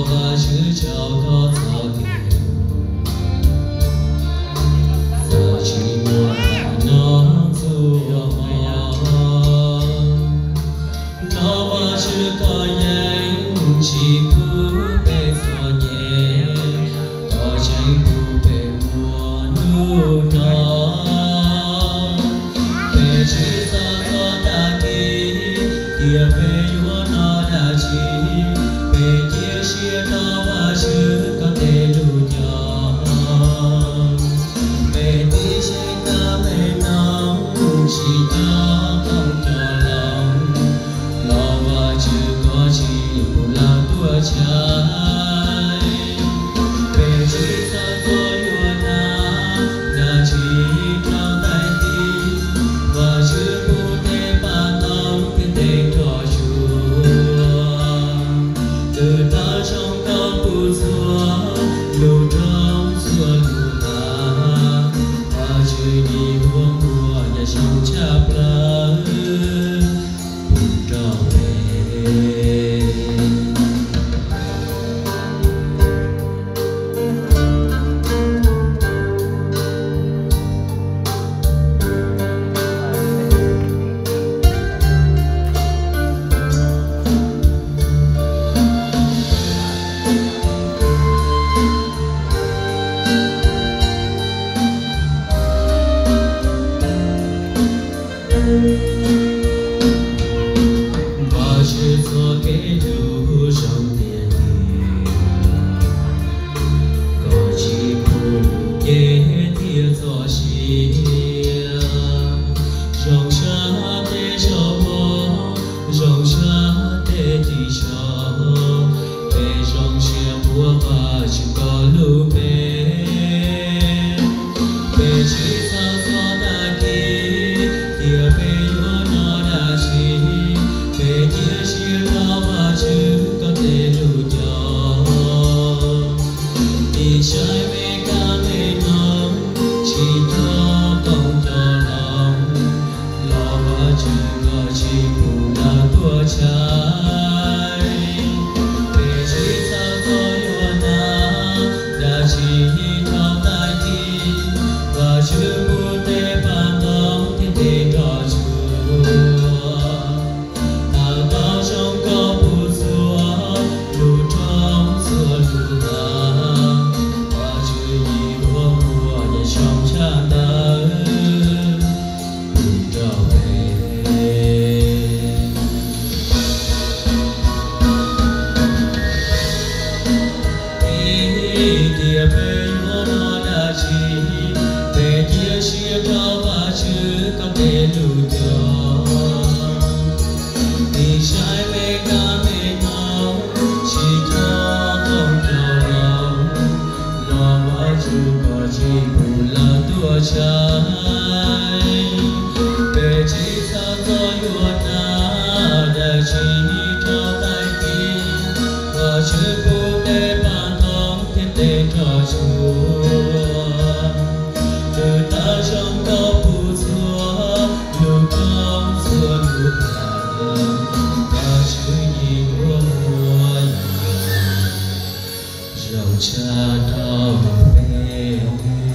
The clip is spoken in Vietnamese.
và chữ chào có thọ kiều giờ chỉ muốn nó dù nó và chữ có nhanh chỉ cứ bê gió nhẹ có tranh cụ bê mùa nu nó bê chữ ra gió ta kỳ kia bê yua nó đã chỉ bê kia chia nó và chữ có thể đủ nhỏ bê tí chế ta bê nóng chỉ nó không cho lòng lo và chữ có chỉ một lòng tua trái bê chữ ra gió yua na chỉ trong tay tim và chữ cụ thể ba tông kinh tế trò chúa từ ta trong cao bù xua lưu trong xua lưu ta và chữ đi buông mùa nhà trong chạp lỡ bùn trò về và chữ có cái đủ trong tiền có chỉ buồn kế thiên gió chia rong cha để cho bố rong cha để đi cho về rong chia búa và chỉ có lưu về về chỉ sao gió ta kỳ kia về yua nó đã chỉ về kia chia nó và chữ có thể đủ nhỏ đi trái về ca về nóng chỉ nó không cho lòng lo và chữ có chỉ phụ là tua trái về chỉ sao gió yua na đã chỉ trong tay tim và chữ cụ thể ban tông thiên tế trò chúa ta cao trong cao bù xua lưu trong xua lưu ta và chữ nhị buông mùa nhà trong tràn đời bùn trò về kia về yua nó đã chỉ về kia chia cao và chữ có thể đủ nhỏ đi trái về ca về nóng chỉ có không cho lòng lo và chữ có chỉ phụ là tua trái về chỉ sao gió yua na đã chỉ trong tay tim và chữ cụ thể ban tông thiên tế trò chúa từ ta trong cao bù xua lưu trong xua lưu ta và chữ nhị buông mùa nhà rộng cha thao về